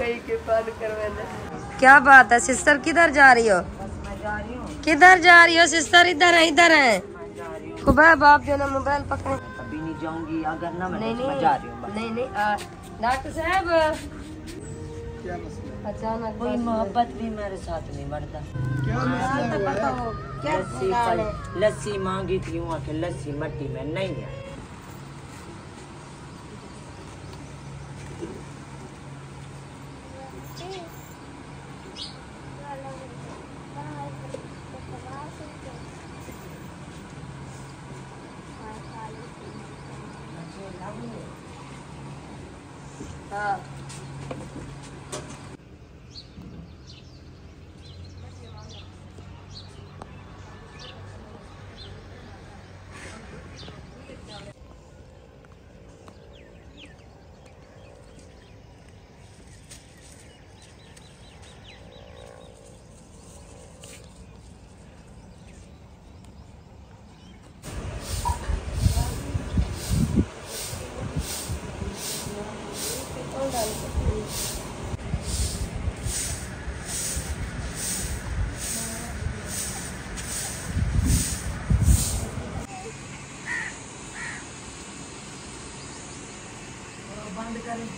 कहीं के बंद करवाना। क्या बात है सिस्टर, किधर जा रही हो? किधर जा रही हो सिस्टर? इधर है, इधर है। खुबैब आप जो ना मोबाइल पकड़े। अभी नहीं जाऊंगी अगर ना मैं नहीं जा रही हूँ। नहीं डॉक्टर साहब अचानक कोई मोहब्बत भी मेरे साथ नहीं बढ़ता। लस्सी मांगी थी वहाँ के, लस्सी मट्टी में नहीं है। हाँ बंद करें।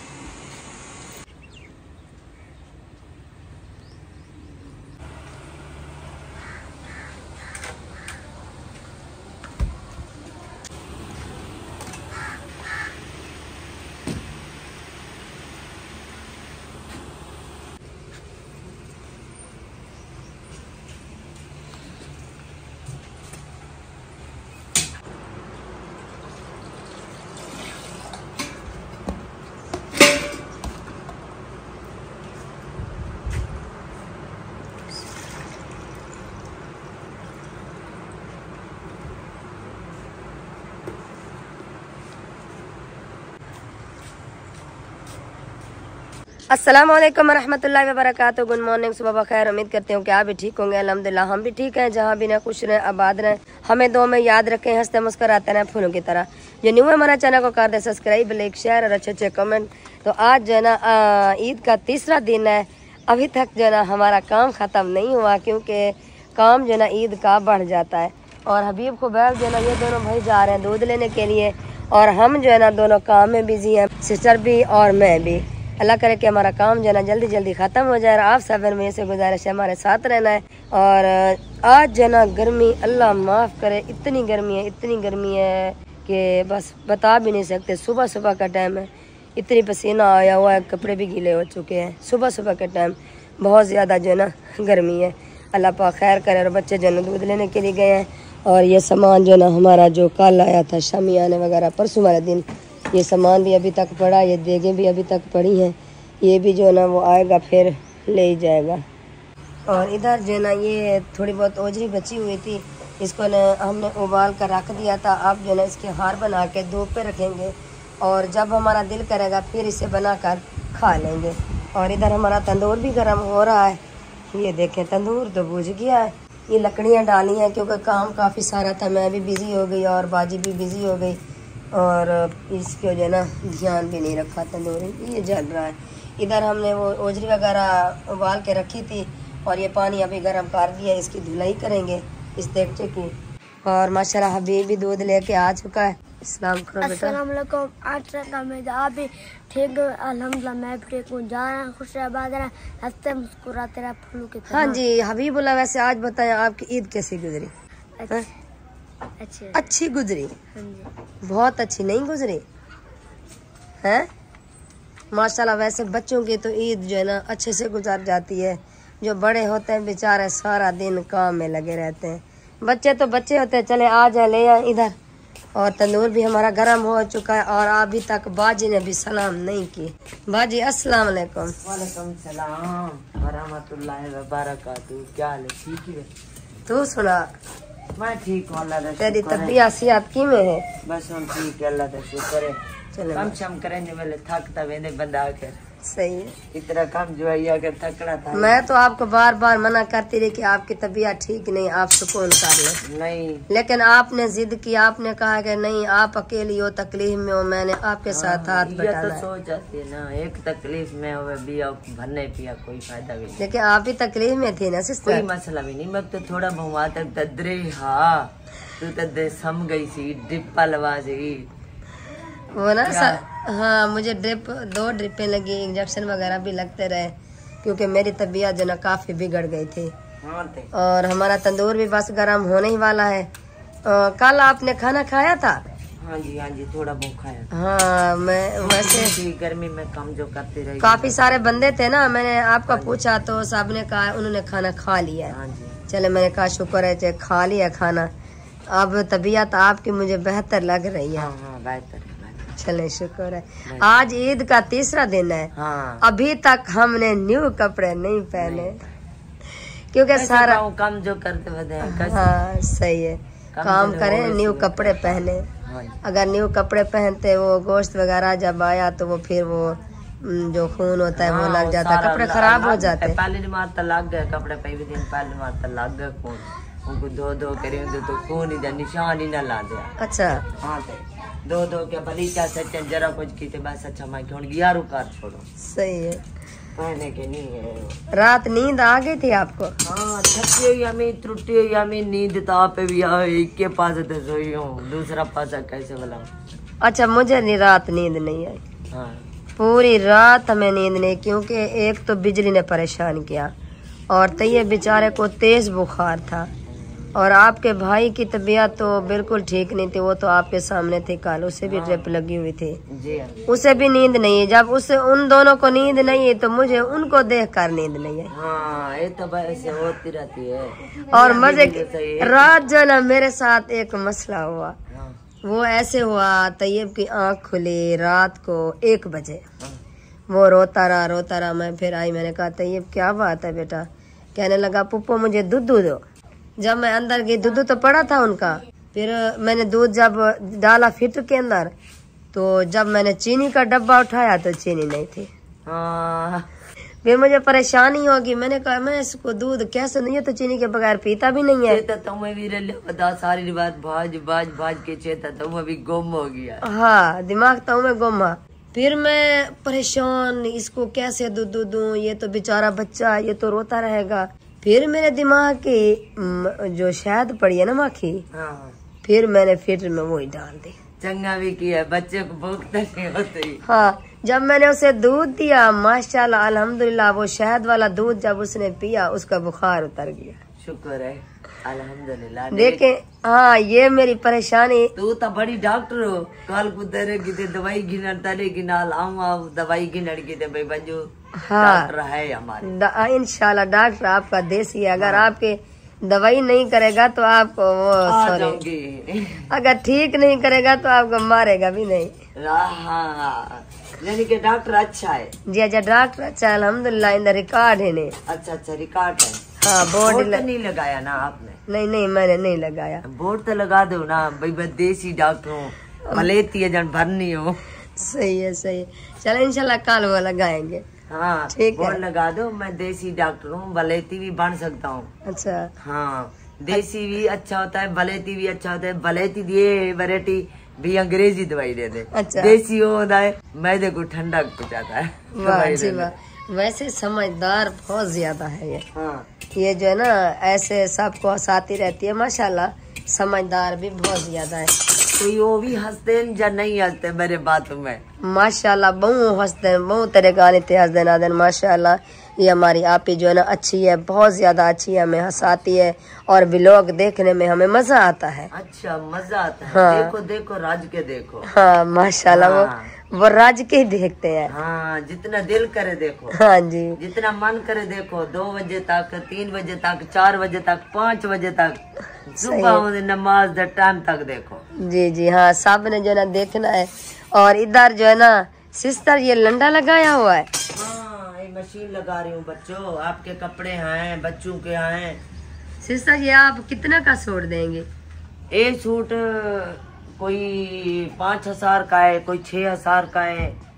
अस्सलाम वालेकुम रहमतुल्लाहि व बरकातहू। गुड मॉर्निंग, सुबह बखैर। उम्मीद करते हूँ कि आप भी ठीक होंगे। अल्हम्दुलिल्लाह हम भी ठीक हैं। जहाँ भी ना खुश रहें, आबाद रहें, हमें दो में याद रखें, हंसते मुस्कुराते रहें फूलों की तरह। जो न्यू है हमारा चैनल को कर दे सब्सक्राइब, लाइक, शेयर और अच्छे अच्छे कमेंट। तो आज जो है ना ईद का तीसरा दिन है। अभी तक जो है ना हमारा काम ख़त्म नहीं हुआ, क्योंकि काम जो है ना ईद का बढ़ जाता है। और हबीब खुबैब जो है ना ये दोनों भाई जा रहे हैं दूध लेने के लिए, और हम जो है ना दोनों काम में बिजी हैं, सिस्टर भी और मैं भी। अल्लाह करे कि हमारा काम जो है ना जल्दी जल्दी ख़त्म हो जाए। और आप सब में से गुजारिश है हमारे साथ रहना है। और आज जो है ना गर्मी, अल्लाह माफ़ करे, इतनी गर्मी है कि बस बता भी नहीं सकते। सुबह सुबह का टाइम है, इतनी पसीना आया हुआ है, कपड़े भी गीले हो चुके हैं। सुबह सुबह के टाइम बहुत ज़्यादा जो है ना गर्मी है। अल्लाह पाक खैर करे। और बच्चे जो है ना दूध लेने के लिए गए हैं। और ये सामान जो है ना हमारा जो कल आया था, शामियाने वगैरह परसों वाले दिन, ये सामान भी अभी तक पड़ा, ये देगें भी अभी तक पड़ी हैं। ये भी जो है ना वो आएगा फिर ले ही जाएगा। और इधर जो है ना ये थोड़ी बहुत ओजरी बची हुई थी, इसको ना हमने उबाल कर रख दिया था। अब जो है ना इसके हार बना के धूप पे रखेंगे, और जब हमारा दिल करेगा फिर इसे बनाकर खा लेंगे। और इधर हमारा तंदूर भी गर्म हो रहा है। ये देखें तंदूर तो बुझ गया है। ये लकड़ियाँ डाली हैं क्योंकि काम काफ़ी सारा था, मैं भी बिज़ी हो गई और बाजी भी बिज़ी हो गई, और इसको जो है ना ध्यान भी नहीं रखा। तंदूर ये जल रहा है। इधर हमने वो ओजरी वगैरह उबाल के रखी थी, और ये पानी अभी गर्म कर दिया, इसकी धुलाई करेंगे इस देगचे की। और माशाल्लाह हबीब भी दूध लेके आ चुका है। अस्सलाम करो बेटा। अस्सलाम वालेकुम। आज आप भी ठीक हो? अल्हम्दुलिल्लाह मैं भी ठीक हूँ। जा रहे हैं खुश आबाद रहे, हंसते मुस्कुराते रहे फूलों की तरह। हाँ जी हबीबुल्लाह, वैसे आज बताएं आपकी ईद कैसी गुजरी? अच्छी गुजरी? हाँ जी। बहुत अच्छी नहीं गुजरी है? माशाल्लाह। वैसे बच्चों की तो ईद जो है ना अच्छे से गुजार जाती है। जो बड़े होते हैं बेचारे सारा दिन काम में लगे रहते हैं। बच्चे तो बच्चे होते हैं। चले आ जाए ले आए इधर। और तंदूर भी हमारा गर्म हो चुका है, और अभी तक बाजी ने भी सलाम नहीं की। बाजी अस्सलाम वालेकुम। वालेकुम सलाम व रहमतुल्लाहि व बरकातहू। क्या हाल है? ठीक है। तू सुना? मैं ठीक हूँ, अल्लाह का तेरी शुक्र है। तबीयत सियात की में है? बस हम ठीक है, अल्लाह का शुक्र है। चलो कम शम करेंगे वाले थकता वेंदे बंदा आकर। सही है। इतना कम जो है कि तकड़ा था। मैं तो आपको बार बार मना करती रही कि आपकी तबीयत ठीक नहीं, आप सुकून कर लो। नहीं, लेकिन आपने जिद की, आपने कहा कि नहीं आप अकेली हो, तकलीफ में हो, मैंने आपके साथ हाथ ये बटाना तो है। सोच आती है ना, एक तकलीफ में हुए भी अब भरने पिया कोई फायदा भी नहीं। लेकिन आप भी तकलीफ में थी ना कोई सिस्टर। मसला भी नहीं, मैं तो थोड़ा बहुआ तक ददरे हाँ तू तो सम गई सी डिप्पा लवा सी वो ना हाँ, मुझे दो ड्रिपें लगी, इंजेक्शन वगैरह भी लगते रहे क्योंकि मेरी तबीयत जो ना काफी बिगड़ गई थी। हाँ ते। और हमारा तंदूर भी बस गर्म होने ही वाला है। कल आपने खाना खाया था? हाँ जी थोड़ा बहुत खाया। हाँ, मैं वैसे गर्मी में कम जो करती रही। काफी सारे बंदे थे ना, मैंने आपका पूछा तो सब ने कहा उन्होंने खाना खा लिया है। हाँ जी। चले, मैंने कहा शुक्र है जे खा लिया खाना। अब तबीयत आपकी मुझे बेहतर लग रही है। हाँ बेहतर है। चले शुक्र है। आज ईद का तीसरा दिन है। हाँ। अभी तक हमने न्यू कपड़े नहीं पहने क्योंकि सारा काम जो करते हैं। हाँ सही है, काम करें न्यू कपड़े पहने। अगर न्यू कपड़े पहनते वो गोश्त वगैरह जब आया तो वो फिर वो जो खून होता है वो लग जाता है, कपड़े खराब हो जाते हैं। पहली मार तो लग गए कपड़े, पहले दिन पहली मार तो लग गए खून, उनको धो करे तो खून ही निशान ही न ला दिया। अच्छा हाँ दो के बलीचा सच्चन जरा कुछ की बस। अच्छा मैं क्यों गया रुका छोड़ो। सही है। पहने के नहीं है। रात नींद आ गई थी आपको? हाँ थकी हुई हमें, त्रुटि हुई हमें, नींद तो आप भी एक के पास तो सोई हूँ, दूसरा पासा कैसे बुलाऊं। अच्छा, मुझे नहीं रात नींद नहीं आई। हाँ पूरी रात हमें नींद नहीं, क्योंकि एक तो बिजली ने परेशान किया और तैयब बेचारे को तेज बुखार था और आपके भाई की तबीयत तो बिल्कुल ठीक नहीं थी। वो तो आपके सामने थे कल, उसे भी ड्रिप लगी हुई थी जी। उसे भी नींद नहीं है। जब उसे उन दोनों को नींद नहीं है तो मुझे उनको देख कर नींद नहीं है। हाँ ये तो ऐसे होती रहती है। और मजे की रात जो ना मेरे साथ एक मसला हुआ। वो ऐसे हुआ, तैयब की आंख खुली रात को 1 बजे। वो रोता रहा। मैं फिर आई, मैंने कहा तैयब क्या बात है बेटा? कहने लगा पुप्पो मुझे दूध दो। जब मैं अंदर गई दूध तो पड़ा था उनका। फिर मैंने दूध जब डाला फिल्टर के अंदर तो जब मैंने चीनी का डब्बा उठाया तो चीनी नहीं थी। फिर मुझे परेशानी होगी, मैंने कहा मैं इसको दूध कैसे नहीं, तो चीनी के बगैर पीता भी नहीं है। तुम्हें भी बता सारी बात भाज के चेता तुम्हें भी गुम हो गया। हाँ, दिमाग तो मैं गुम है। फिर मैं परेशान, इसको कैसे दूध दूं, ये तो बेचारा बच्चा, ये तो रोता रहेगा। फिर मेरे दिमाग की जो शहद पड़ी है ना माखी, फिर मैंने फिल्टर में वही डाल दी। चंगा भी किया, बच्चे को भूख नहीं होती। हाँ, जब मैंने उसे दूध दिया माशाल्लाह अल्हम्दुलिल्लाह, वो शहद वाला दूध जब उसने पिया उसका बुखार उतर गया। शुक्र है अल्हम्दुलिल्लाह। देखे हाँ, ये मेरी परेशानी। तू तो बड़ी डॉक्टर हो, कल को तेरे दवाई गिनर तारे गिनाल आऊँ दवाई गिनर की भाई बंजू। हाँ डॉक्टर है हमारे। इंशाल्लाह डॉक्टर आपका देसी है। अगर आपके दवाई नहीं करेगा तो आपको वो सॉरी, अगर ठीक नहीं करेगा तो आपको मारेगा भी नहीं। यानी कि डॉक्टर अच्छा है। जी अच्छा, डॉक्टर अच्छा है अल्हम्दुलिल्लाह। इन रिकॉर्ड है ने। अच्छा रिकॉर्ड है। हाँ, बोर्ड नहीं लगाया ना आपने? नहीं मैंने नहीं लगाया। बोर्ड तो लगा दो ना भाई, मैं देसी डॉक्टर हूँ, मलेती है जन भरनी हो। सही है। चलो इंशाल्लाह कल वो लगाएंगे। हाँ ठीक है, लगा दो। मैं देसी डॉक्टर हूँ, बलेती भी बन सकता हूँ। अच्छा हाँ, देसी भी अच्छा होता है, बलेती भी अच्छा होता है। बलेती दिए वैरायटी भी अंग्रेजी दवाई दे दे। अच्छा, देसी वो होता है मैदे को ठंडा पहुँचाता है। वाह जी वाह, वैसे समझदार बहुत ज्यादा है ये। हाँ। ये जो है ना ऐसे सबको हंसाती रहती है माशाल्लाह, समझदार भी बहुत ज्यादा है। तो वो भी हंसते या नहीं हंसते मेरे बातों में? माशाल्लाह बहु हंसते हैं, बहु तेरे गाने ते हंस देना देन माशाल्लाह। ये हमारी आपी जो है ना अच्छी है, बहुत ज्यादा अच्छी है, हमें हंसाती है और व्लॉग देखने में हमें मजा आता है। अच्छा मजा आता है। हाँ। देखो राज के देखो। हाँ माशाल्लाह। हाँ। वो राज के ही देखते हैं। हाँ, जितना दिल करे देखो। हाँ जी, जितना मन करे देखो। 2 बजे तक, 3 बजे तक, 4 बजे तक, 5 बजे तक, सुबह नमाज द टाइम तक देखो। जी हाँ, सब ने जो है ना देखना है। और इधर जो है ना सिस्टर ये लंडा लगाया हुआ है। हाँ, ये मशीन लगा रही हूँ बच्चों, आपके कपड़े हैं, बच्चों के हैं। सिस्टर ये आप कितना का सूट देंगे? एक सूट कोई 5,000 का है, कोई 6,000 का है,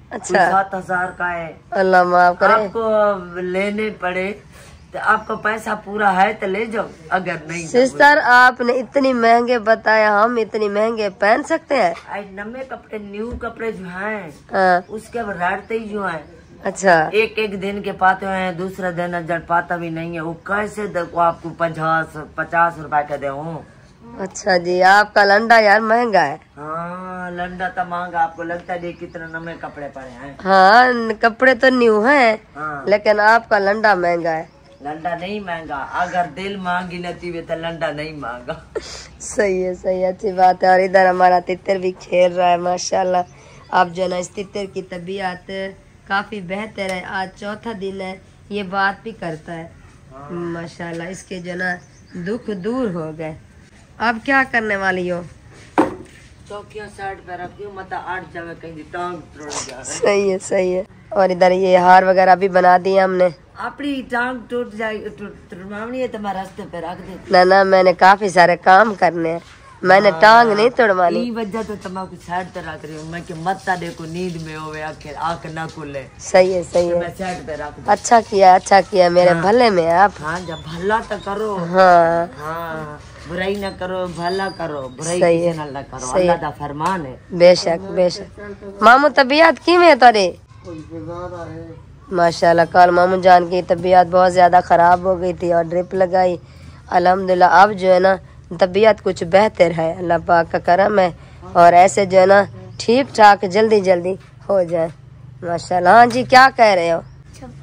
अच्छा 7,000 का है। अल्लाह माफ करे। आपको लेने पड़े तो आपको पैसा पूरा है तो ले जाओ, अगर नहीं सिस्टर आपने इतनी महंगे बताया, हम इतनी महंगे पहन सकते हैं? नए कपड़े न्यू कपड़े जो हैं उसके रेट ही जो है। अच्छा एक दिन के पाते हैं, दूसरा दिन जब पाता भी नहीं है, वो कैसे आपको 50 रुपए का दे। अच्छा जी, आपका लंडा यार महंगा है। हाँ लंडा तो महंगा, आपको लगता है कितना नए कपड़े पड़े हैं। हाँ कपड़े तो न्यू हैं। हाँ। लेकिन आपका लंडा महंगा है। लंडा नहीं महंगा, अगर दिल मांगी लेती है तो लंडा नहीं महंगा। सही है, अच्छी बात है। और इधर हमारा तितर भी खेल रहा है माशाल्लाह। अब जो ना इस तितर की तबीयत काफी बेहतर है, आज चौथा दिन है, ये बात भी करता है। माशाल्लाह इसके जो ना दुख दूर हो गए। अब क्या करने वाली हो? चौकियां साइड पे रखी हूँ, मतलब 8 जगह कहीं टांग तोड़ जाए। सही है। और इधर ये हार वगैरह भी बना दिए हमने। अपनी टांग टूट जाए तुड़वानी है तो मैं रास्ते पे रख दे। ना मैंने काफी सारे काम करने हैं, मैंने टांग नहीं तोड़वानी। ई वजह तो तमाकू साइड पे रख रही हूँ मैं कि मत्ता देखो नींद में होवे, आंख ना खुले। सही है तो मैं साइड पे रख दूं। अच्छा किया मेरे भले में आप। हाँ जब भला तो करो। हाँ बुराई ना करो, भला करो, बुराई सही किसी नाल ना करो, अल्लाह दा फरमान है। बेशक। मामू तबीयत किवें तारी? माशाल्लाह कल मामू जान की तबीयत बहुत ज्यादा खराब हो गई थी और ड्रिप लगाई। अल्हम्दुलिल्लाह अब जो है ना तबीयत कुछ बेहतर है, अल्लाह पाक का करम है। और ऐसे जो है ना ठीक ठाक जल्दी हो जाए माशाल्लाह। हाँ जी क्या कह रहे हो?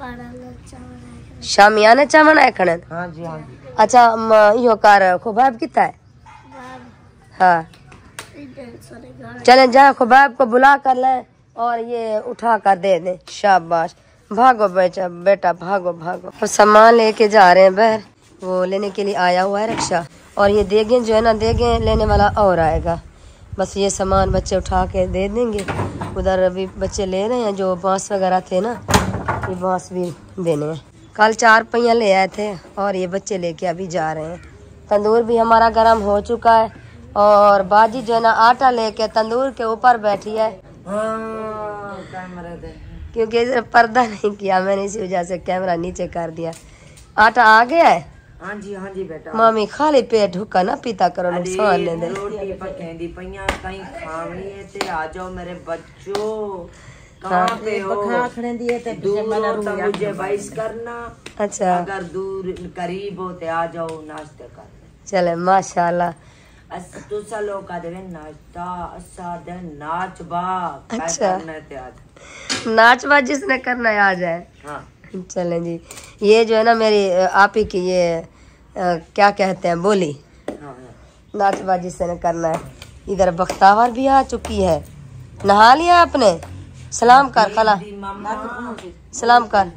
शामियाने चावल है खड़न? हाँ जी। अच्छा यो कार खुबाब कितना है? हाँ चले जाए खुबाब को बुला कर ले और ये उठा कर दे दे। शाबाश, भागो बेटा भागो। अब सामान लेके जा रहे हैं बहर, वो लेने के लिए आया हुआ है रिक्शा। और ये देगे जो है ना, देगे लेने वाला और आएगा। बस ये सामान बच्चे उठा के दे देंगे। उधर अभी बच्चे ले रहे हैं जो बांस वगैरह थे ना, ये बांस भी देने हैं। कल 4 पहिया ले आए थे और ये बच्चे लेके अभी जा रहे हैं। तंदूर भी हमारा गर्म हो चुका है और बाजी जो है ना आटा लेके तंदूर के ऊपर बैठी है। क्योंकि पर्दा नहीं किया मैंने, इसी वजह से कैमरा नीचे कर दिया। आटा आ गया है? हाँ जी बेटा। मामी खाली पेट हुक्का ना पीता करो, नुकसान ले दे। रोटी पकेंदी पईया कहीं खावनी है ते आ जाओ मेरे बच्चों। कहाँ पे हो? दूर तो मुझे बाइस करना। अच्छा अगर दूर करीब हो तो आ जाओ नाश्ते कर। चले माशाल्लाह। तुसा लोग का देवे नाश्ता, असा दे नाच बा। अच्छा आज नाच बा जिसने करना है आ जाए। हाँ चलें जी। ये जो है ना मेरी आप ही की ये क्या कहते हैं बोली, नाचबाजी से न करना है। इधर बख्तावर भी आ चुकी है। नहा लिया आपने? सलाम कर खला, सलाम कर।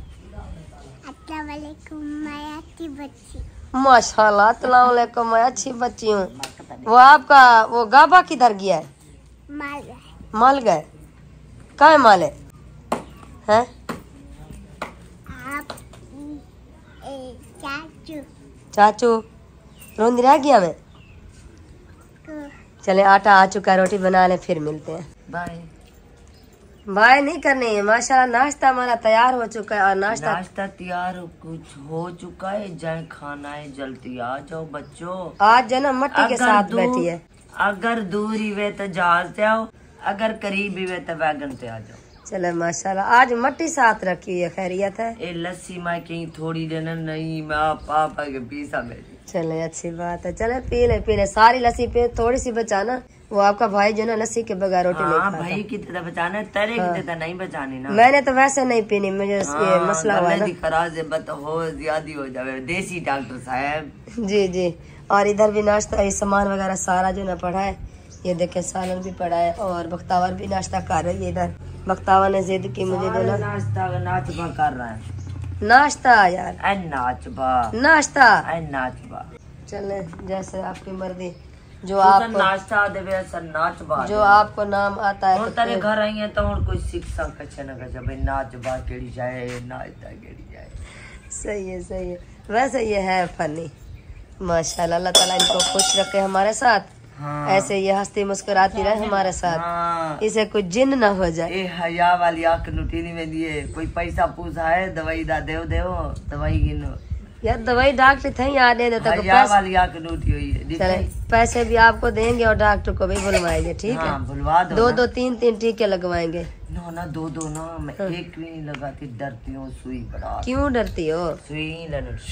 माशाल्लाह अस्सलाम वालेकुम, मैं अच्छी बच्ची हूँ। वो आपका वो गाबा किधर गया है? माल गए। कहाँ माल है? चाचू रोंदी रह गया मैं। चले आटा आ चुका है, रोटी बना ले फिर मिलते हैं। बाय नहीं करनी है। माशाल्लाह नाश्ता हमारा तैयार हो चुका है। और नाश्ता तैयार कुछ हो चुका है, जाए खाना है, जल्दी आ जाओ बच्चों। आज जो ना मट्टी के साथ बैठी है। अगर दूर ही वे तो जहाज से आओ, अगर करीब ही वे तो वैगन से आ जाओ। चले माशाल्लाह आज मट्टी साथ रखी है, खैरियत है। ए लस्सी मैं कहीं थोड़ी देना नहीं, मैं पापा के पीसा मेरी। चले अच्छी बात है, चले पी ले सारी लस्सी पे, थोड़ी सी बचाना। वो आपका भाई जो ना लस्सी के बगैर रोटी नहीं खाता। भाई की तरह बचाना, तेरे की तरह नहीं बचानी ना। मैंने तो वैसे नहीं पीनी, मुझे ये मसला हुआ ना। हो ज्यादा हो जावे, देसी डॉक्टर साहब। जी। और इधर भी नाश्ता ये सामान वगैरह सारा जो ना पड़ा है, ये देखे सालन भी पड़ा है। और बख्तावर भी नाश्ता कर रही है। इधर बख्तावर ने जिद की मुझे जो ना नाचबा कर रहा है। नाश्ता यार नाचबा चले जैसे आपकी मर्जी, जो आपको नाश्ता देवे सर नाचबा, जो आपको नाम आता है। और तेरे घर आई है तो और कोई शिक्षा कच्चे न कच्चे भाई नाचबा केड़ी जाए, नाचता केड़ी जाए। सही है। वैसे ये है फनी माशाल्लाह। अल्लाह ताला इनको खुश रखे हमारे साथ। हाँ। ऐसे ये हंसती मुस्कुराती रहे हमारे साथ। हाँ। इसे कुछ जिन्न ना हो जाए। ए हया वाली आंख लुटीनी में दिए कोई पैसा पूछा है दवाई दा देव दवाई गिनो यार दवाई डॉक्टर थे यहाँ दे देता को हया वाली आंख लूटी हुई है। चले पैसे भी आपको देंगे और डॉक्टर को भी बुलवाएंगे, ठीक है? बुलवा दो। दो 3 टीके लगवाएंगे। ना दो ना मैं एक भी नहीं लगाती, डरती हूँ सुई बड़ा। क्यों डरती हो? सुई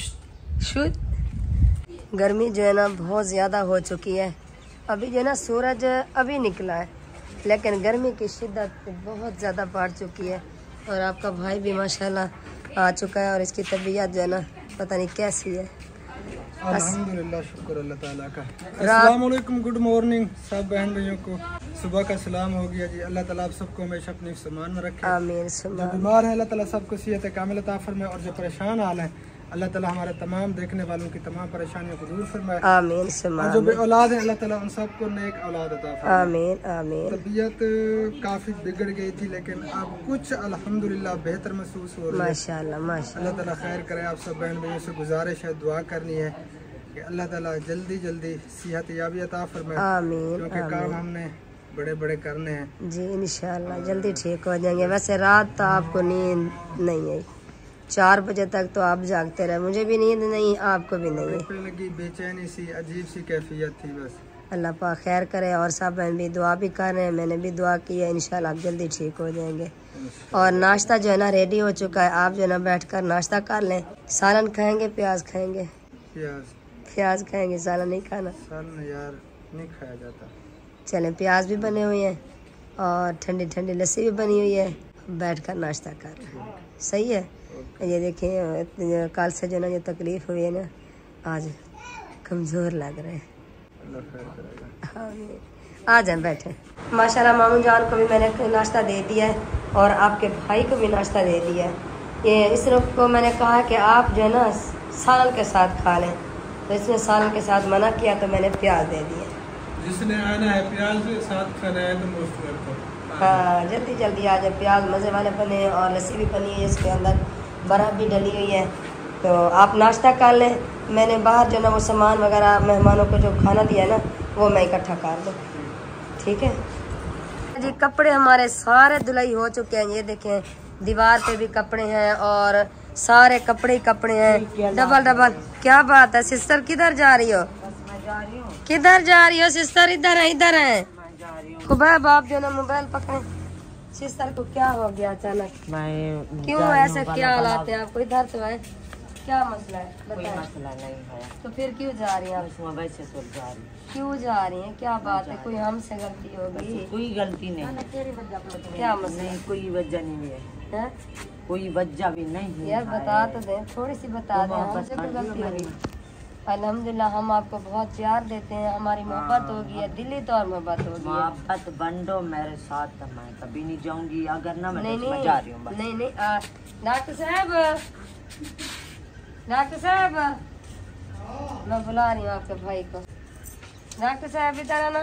गर्मी जो है ना बहुत ज्यादा हो चुकी है। अभी जो है ना सूरज अभी निकला है, लेकिन गर्मी की शिद्दत बहुत ज्यादा बढ़ चुकी है। और आपका भाई भी माशाल्लाह आ चुका है और इसकी तबीयत जो है ना पता नहीं कैसी है। अल्हम्दुलिल्लाह, शुक्र अल्लाह ताला का। अस्सलाम वालेकुम, गुड मॉर्निंग सब बहन भाइयों को। सुबह का सलाम हो गया जी। अल्लाह ताला आप सबको हमेशा अपने समान में रखे। आमीन। जो बीमार है अल्लाह ताला सबको सेहत कामिल अता फरमाए और जो परेशान हाल है अल्लाह ताला हमारे तमाम देखने वालों की तमाम परेशानियों को दूर फरमाए। आमीन। और जो बे औलाद है अल्लाह ताला उन सबको नेक औलाद अता फरमाए। आमीन आमीन। तबीयत काफी बिगड़ गई थी लेकिन अब कुछ अल्हम्दुलिल्लाह बेहतर महसूस हो रही है। माशाल्लाह माशाल्लाह। अल्लाह ताला खैर करे। आप सब बहन भाइयों से गुजारिश है, दुआ करनी है कि अल्लाह ताला जल्दी जल्दी सेहत याबी अता फरमाए। आमीन। क्योंकि काम हमने बड़े बड़े करने हैं जी, इंशाल्लाह जल्दी ठीक हो जाएंगे। वैसे रात तो आपको नींद नहीं आई, 4 बजे तक तो आप जागते रहे, मुझे भी नींद नहीं, आपको भी नहीं है। लगी बेचैनी सी, अजीब सी कैफियत थी बस। अल्लाह पाक खैर करे। और सब बहन भी दुआ भी कर रहे हैं, मैंने भी दुआ की है, इंशाल्लाह आप जल्दी ठीक हो जाएंगे। और नाश्ता जो है ना रेडी हो चुका है, आप जो है ना बैठकर नाश्ता कर लें। सालन खाएंगे, प्याज खाएंगे? प्याज खाएंगे, सालन नहीं खाना। सालन यार नहीं खाया जाता। चलें, प्याज भी बने हुए हैं और ठंडी ठंडी लस्सी भी बनी हुई है, बैठकर नाश्ता कर रहे हैं। सही है। ये देखिए कल से जो ना ये तकलीफ हुई है ना, आज कमज़ोर लग रहे हैं। आ जाए बैठे। माशाल्लाह मामू जान को भी मैंने नाश्ता दे दिया है और आपके भाई को भी नाश्ता दे दिया है। ये इस रुख को मैंने कहा कि आप जो है ना सालन के साथ खा लें, तो इसने सालन के साथ मना किया तो मैंने प्याज दे दिया। जिसने आना है प्याज के साथ खाना है तो मोस्ट वेलकम। हाँ, जल्दी जल्दी आ जाए। प्याज मज़े वाले बने और लस्सी भी बनी है, इसके अंदर बर्फ़ भी डली हुई है। तो आप नाश्ता कर लें, मैंने बाहर जो ना वो सामान वगैरह मेहमानों को जो खाना दिया है ना वो मैं इकट्ठा कर दूँ, ठीक है जी। कपड़े हमारे सारे धुलाई हो चुके हैं। ये देखें दीवार पे भी कपड़े हैं और सारे कपड़े ही कपड़े हैं, डबल डबल। क्या बात है सिस्टर, किधर जा रही हो? किधर जा रही हो सिस्टर? इधर है, इधर है। खुबैब आप जो ना मोबाइल पकड़े। सिस्टर को क्या हो गया अचानक? क्यों ऐसे क्या हालात है आपको? इधर तो है, क्या मसला है? कोई मसला नहीं है। तो फिर क्यों जा रही हैं आप? वैसे तो जा रही। क्यों जा रही हैं? क्या बात है? कोई हमसे गलती होगी? कोई गलती नहीं, क्या मसला? नहीं कोई वजह नहीं है, कोई वजह भी नहीं यार बता तो दें, थोड़ी सी बता दें, हमसे कोई गलती होगी? अल्हम्दुलिल्लाह हम आपको बहुत प्यार देते हैं, हमारी मोहब्बत होगी है, दिली तौर मोहब्बत होगी। मोहब्बत बंडो मेरे साथ, मैं कभी नहीं जाऊंगी अगर ना मैं नहीं जा रही हूँ। नहीं डॉक्टर साहब, डॉक्टर साहब मैं बुला रही हूँ आपके भाई को। डॉक्टर साहब इधर आना।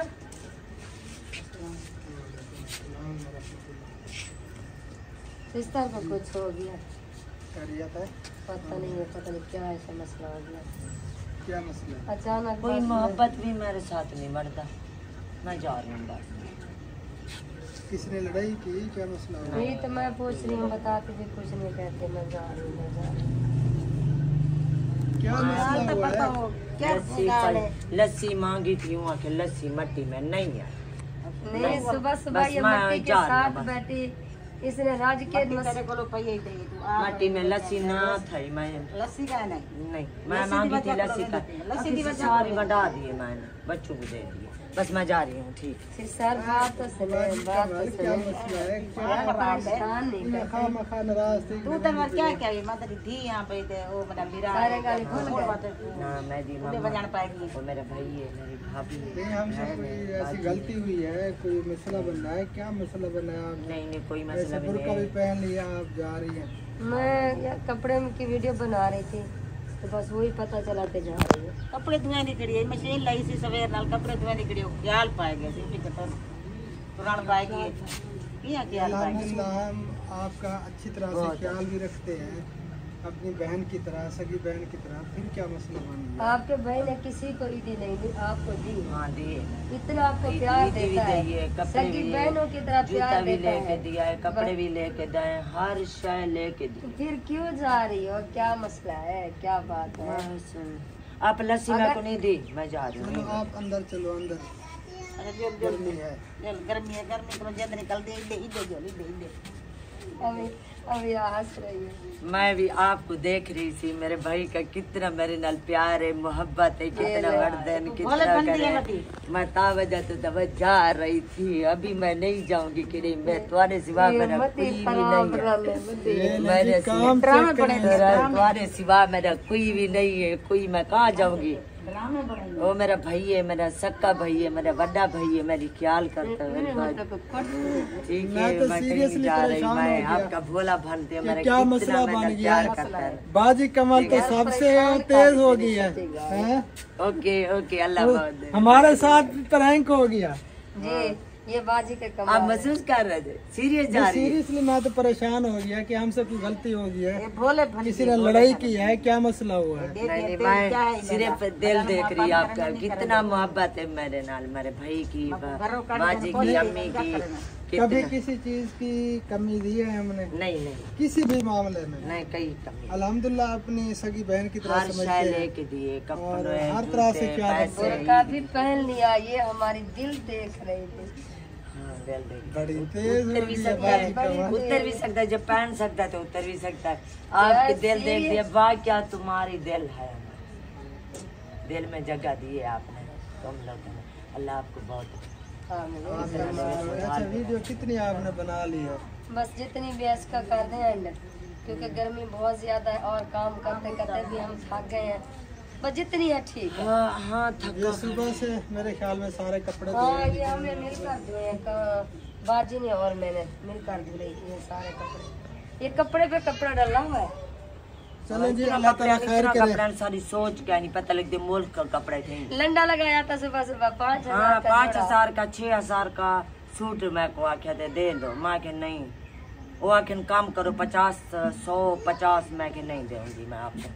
सिस्टर को कुछ हो गया, पता नहीं है, पता नहीं क्या ऐसा मसला हो गया। क्या मसला? अचानक कोई मोहब्बत भी मेरे साथ नहीं बढ़ता, मैं जा रही हूँ बस। किसने लड़ाई की? क्या मसला हुआ? यही तो मैं पूछ रही हूँ, बताते भी कुछ नहीं कहते। मैं जा रही हूँ, मैं जा रही हूँ। क्या मसला हुआ है? लस्सी मांगी थी वहाँ के, लस्सी मट्टी में नहीं है। नहीं, सुबह सुबह ये मट्टी के साथ बैठी, इसने राज के मट्टी में लस्सी ना थी। मैं लस्सी का नहीं, मैं मांगी थी लस्सी का, सारी बढ़ा दिए मैंने, बच्चों को दे दिए। बस मैं जा रही हूँ, ठीक। सर बात तो सुने, बात तो क्या सुने। मसला है? परेशान नहीं करते। खामखा नाराज थी। तू तो मत क्या क्या मतलब दी यहाँ पे वो मतलब मेरा सारे गाली भूल गए। ना मैं दी बजान पाएगी। वो मेरे भाई है, मेरी भाभी है। नहीं, हमसे कोई ऐसी गलती हुई है, कोई मसला बन रहा है? क्या मसला बना है? आप नहीं कोई मसला ऐसे भी बुर्का भी नहीं। पहन लिया, आप जा रही हैं। मैं यार कपड़े की वीडियो बना रही थी तो बस वही पता चला के जा रही है। कपड़े धुआं निकली है, मशीन लाई सी सवेर नाल कपड़े धुआं निकली हो, ख्याल पाएगा सिर्फ कतर पुरान पाएगी क्या ख्याल पाएगी। अल्हम्दुलिल्लाह हम आपका अच्छी तरह से ख्याल भी रखते हैं। अपनी बहन की तरह, सगी बहन की तरह, फिर क्या मसला बन गया? आपके भाई ने किसी को ईदी नहीं दी, आपको दी। हाँ दिए, इतना आपको प्यार देता है, सगी बहनों की तरह प्यार भी देता लेके है। दिया है, कपड़े भी लेके दिए, हर शय लेके तो दी। फिर क्यों जा रही हो, क्या मसला है, क्या बात है? आप लस्सी मेरे को नहीं दी, मैं जा रही चलो हूँ। आप अंदर चलो, अंदर गर्मी है। गर्मी है, गर्मी को जल्द निकल दे दे। अभी हंस रही है। मैं भी आपको देख रही थी, मेरे भाई का कितना मेरे नाल प्यार है, मोहब्बत है, कितना वर्धन, कितना करे। मैं तावजा तो तब जा रही थी, अभी मैं नहीं जाऊंगी कि नहीं, मैं तुम्हारे सिवा मेरा कोई भी नहीं है, मेरे तुम्हारे सिवा मेरा कोई भी नहीं है, कोई मैं कहाँ जाऊंगी। वो मेरा भाई है, मेरा सक्का भाई है, मेरा बड़ा भाई है, मेरी ख्याल करता है। ठीक है, मैं कहीं नहीं जा रही, मैं आपका भोला भानते हैं, मेरा क्या मसला बन गया करता है। बाजी कमल तो सबसे तेज हो गई है। ओके ओके, अल्लाह बहुत हमारे साथ प्रैंक हो गया जी, ये बाजी का आप कमाल है। महसूस कर रहे थे, सीरियस जा रही है। सीरियसली मैं तो परेशान हो गया कि हमसे कोई गलती हो गई है, भोले किसी ने लड़ाई की है, क्या मसला हुआ है? नहीं, मैं सिर्फ दिल देख रही आपका, कितना मोहब्बत है मेरे नाल, मेरे भाई की, बाजी की, अम्मी की, कभी कितना किसी चीज की कमी दी है हमने? नहीं, किसी भी मामले में नहीं कहीं कमी। अल्हम्दुलिल्लाह अपनी सगी बहन की तरह हर समझते शय हैं लेके दिए, और कपड़े, हर तरह से जूते, क्या पैसे। बुर्का भी पहन लिया, ये हमारी दिल देख रही थी। हाँ, दिल देख। बड़ी तेज उतर हो भी गई है सकता है, बाजी कमल। उतर भी सकता है, जब पहन सकता है तो उतर भी सकता है। आपके दिल देख दिया, वाह क्या तुम्हारी दिल है, दिल में जगह दी है आपने, तुम लोगों ने। अल्लाह आपको बहुत अच्छा, वीडियो कितनी आपने बना ली है? बस जितनी बेस का कर दें एंड, क्योंकि गर्मी बहुत ज्यादा है और काम करते करते भी हम थक गए हैं, बस जितनी है ठीक है। हाँ हाँ ये थका। सुबह से मेरे ख्याल में सारे कपड़े हाँ, धोए ये हमने मिलकर धोए हैं, बाजी ने और मैंने मिलकर धो रही थी ये सारे कपड़े। ये कपड़े पे कपड़ा डला हुआ है। चलो जी, अल्लाह ताला खैर करे। कपड़ा सारी सोच क्या नहीं पता लगती, मुल्क का कपड़े थे। लंडा लगाया था सुबह सुबह 5,000 हाँ, का 5,000 का 6,000 का सूट मैं को आख्या थे दे दो, मैं के नहीं, वो आखिर काम करो 50 150, मैं के नहीं दूंगी मैं आपको।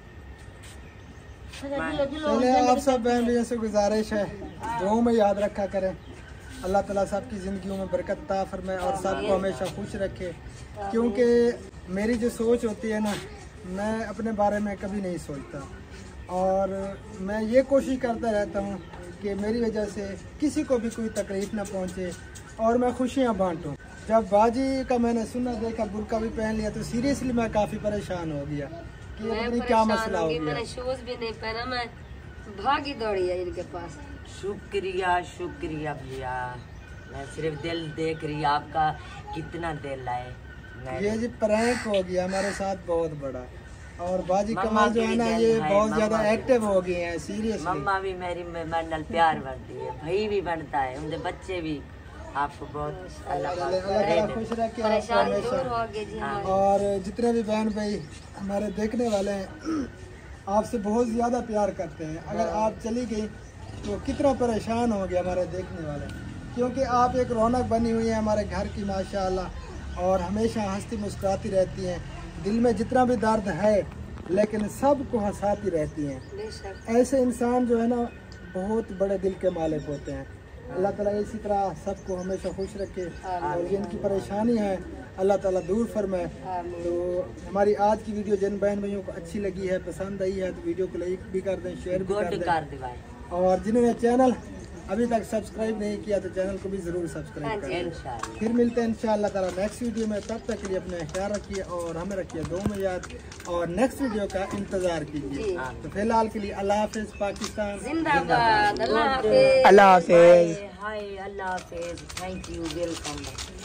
चले आप सब बहन भैया से गुजारिश है, दुआओं में याद रखा करें। अल्लाह ताला सबकी ज़िंदगियों में बरकत अता फरमाए और सबको हमेशा खुश रखे, क्योंकि मेरी जो सोच होती है ना, मैं अपने बारे में कभी नहीं सोचता और मैं ये कोशिश करता रहता हूँ कि मेरी वजह से किसी को भी कोई तकलीफ़ ना पहुँचे और मैं खुशियाँ बांटूँ। जब बाजी का मैंने सुना देखा, बुर्का भी पहन लिया, तो सीरियसली मैं काफ़ी परेशान हो गया कि ये पता नहीं क्या मसला हो गया। मैंने शूज भी नहीं पहना, मैं भागी दौड़ी है इनके पास। शुक्रिया शुक्रिया भैया, मैं सिर्फ दिल देख रही आपका, कितना दिल आए। ये जी प्रैंक हो गया हमारे साथ बहुत बड़ा, और बाजी मम्मा कमाल जो की है ना, दिल ये है, बहुत मम्मा ज्यादा की। एक्टिव हो गए हैं सीरियसली। मम्मा भी मेरी नाल प्यार बनती है, भाई भी बनता है, उनके बच्चे भी। आपको बहुत अल्लाह पाक अल्लाह ताला रहे खुश रखे आपको परेशानी दूर हमेशा। हो गई जी हमारी। और जितने भी बहन भाई हमारे देखने वाले हैं, आपसे बहुत ज़्यादा प्यार करते हैं। अगर आप चली गई तो कितना परेशान हो गया हमारे देखने वाले, क्योंकि आप एक रौनक बनी हुई है हमारे घर की माशाअल्लाह, और हमेशा हंसती मुस्कुराती रहती हैं। दिल में जितना भी दर्द है लेकिन सबको हंसाती रहती हैं। बेशक। ऐसे इंसान जो है ना, बहुत बड़े दिल के मालिक होते हैं। अल्लाह ताला इसी तरह सबको हमेशा खुश रखे और जिनकी परेशानी है अल्लाह ताला दूर फरमाए। तो हमारी आज की वीडियो जिन बहन भाइयों को अच्छी लगी है, पसंद आई है, तो वीडियो को लाइक भी कर दें, शेयर भी कर गुड दें, कर दे भाई, और जिन्होंने चैनल अभी तक सब्सक्राइब नहीं किया तो चैनल को भी ज़रूर सब्सक्राइब करें। इंशाल्लाह। फिर मिलते हैं इंशाअल्लाह ताला नेक्स्ट वीडियो में। तब तक के लिए अपना ख्याल रखिए और हमें रखिए दुआ में याद, और नेक्स्ट वीडियो का इंतज़ार कीजिए। तो फिलहाल के लिए अल्लाह हाफिज़ पाकिस्तान, जिंदाबाद। अल्लाह हाफिज। अल्लाह हाफिज़। हाय, अल्लाह हाफिज, थैंक यू, वेलकम।